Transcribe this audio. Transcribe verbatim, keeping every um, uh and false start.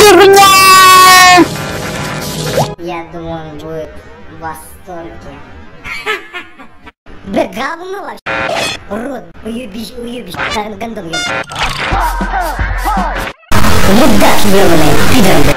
фигня! Я думаю, он будет в восторге. Бля, говно вообще. Урод, уебищ, уебищ, гандон, ёб. Мудак, ёбаный, пидор, бля.